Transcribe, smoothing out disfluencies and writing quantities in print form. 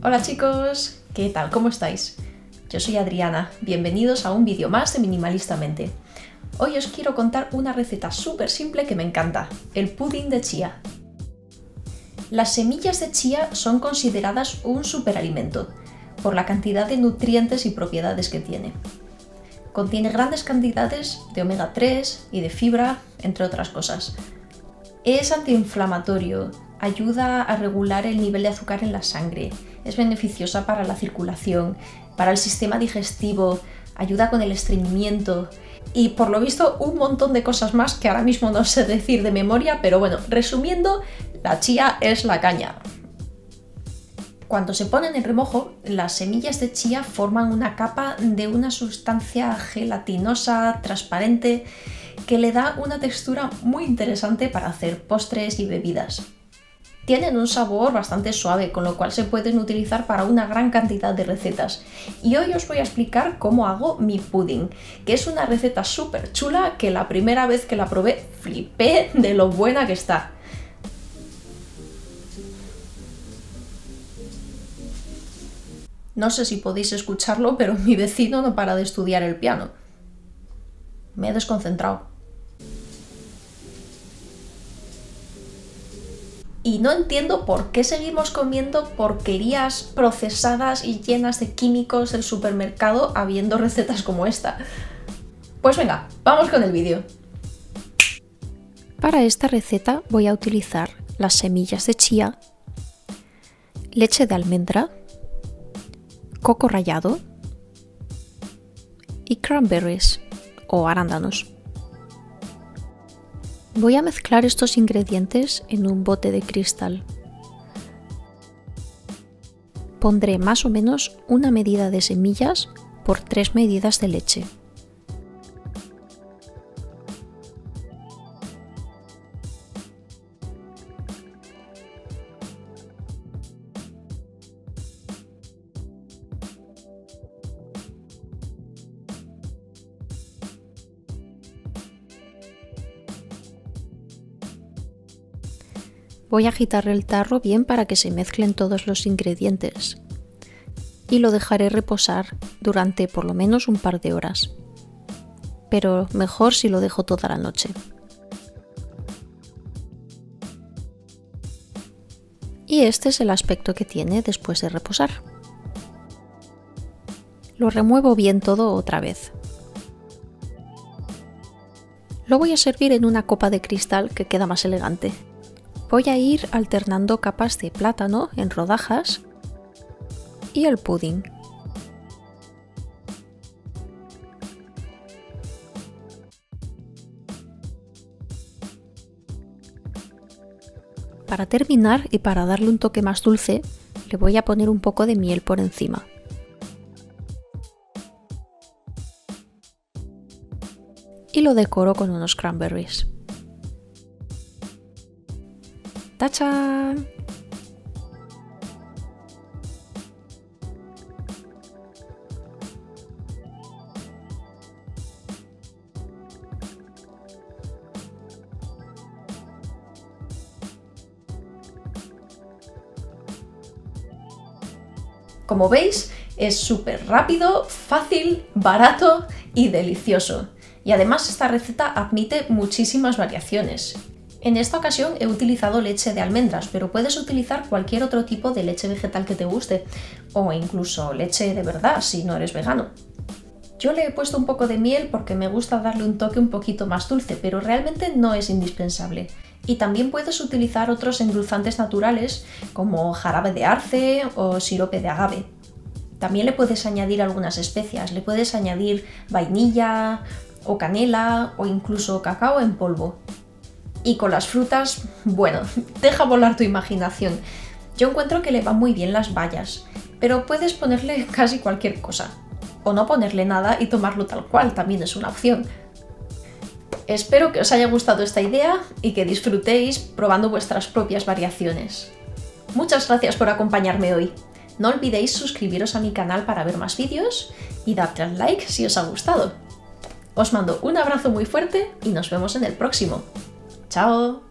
Hola chicos, ¿qué tal? ¿Cómo estáis? Yo soy Adriana, bienvenidos a un vídeo más de Minimalistamente. Hoy os quiero contar una receta súper simple que me encanta, el pudding de chía. Las semillas de chía son consideradas un superalimento, por la cantidad de nutrientes y propiedades que tiene. Contiene grandes cantidades de omega 3 y de fibra, entre otras cosas. Es antiinflamatorio, ayuda a regular el nivel de azúcar en la sangre, es beneficiosa para la circulación, para el sistema digestivo, ayuda con el estreñimiento y por lo visto un montón de cosas más que ahora mismo no sé decir de memoria, pero bueno, resumiendo, la chía es la caña. Cuando se ponen en remojo, las semillas de chía forman una capa de una sustancia gelatinosa, transparente, que le da una textura muy interesante para hacer postres y bebidas. Tienen un sabor bastante suave, con lo cual se pueden utilizar para una gran cantidad de recetas. Y hoy os voy a explicar cómo hago mi pudding, que es una receta súper chula que la primera vez que la probé flipé de lo buena que está. No sé si podéis escucharlo, pero mi vecino no para de estudiar el piano. Me he desconcentrado. Y no entiendo por qué seguimos comiendo porquerías procesadas y llenas de químicos del supermercado habiendo recetas como esta. Pues venga, vamos con el vídeo. Para esta receta voy a utilizar las semillas de chía, leche de almendra, coco rallado y cranberries o arándanos. Voy a mezclar estos ingredientes en un bote de cristal. Pondré más o menos una medida de semillas por 3 medidas de leche. Voy a agitar el tarro bien para que se mezclen todos los ingredientes y lo dejaré reposar durante por lo menos un par de horas, pero mejor si lo dejo toda la noche. Y este es el aspecto que tiene después de reposar. Lo remuevo bien todo otra vez. Lo voy a servir en una copa de cristal que queda más elegante. Voy a ir alternando capas de plátano en rodajas y el pudding. Para terminar y para darle un toque más dulce, le voy a poner un poco de miel por encima. Y lo decoro con unos cranberries. ¡Tachán! Como veis, es súper rápido, fácil, barato y delicioso. Y además esta receta admite muchísimas variaciones. En esta ocasión he utilizado leche de almendras, pero puedes utilizar cualquier otro tipo de leche vegetal que te guste, o incluso leche de verdad si no eres vegano. Yo le he puesto un poco de miel porque me gusta darle un toque un poquito más dulce, pero realmente no es indispensable. Y también puedes utilizar otros endulzantes naturales como jarabe de arce o sirope de agave. También le puedes añadir algunas especias, le puedes añadir vainilla o canela o incluso cacao en polvo. Y con las frutas, bueno, deja volar tu imaginación. Yo encuentro que le van muy bien las bayas, pero puedes ponerle casi cualquier cosa. O no ponerle nada y tomarlo tal cual, también es una opción. Espero que os haya gustado esta idea y que disfrutéis probando vuestras propias variaciones. Muchas gracias por acompañarme hoy. No olvidéis suscribiros a mi canal para ver más vídeos y darle al like si os ha gustado. Os mando un abrazo muy fuerte y nos vemos en el próximo. ¡Chao!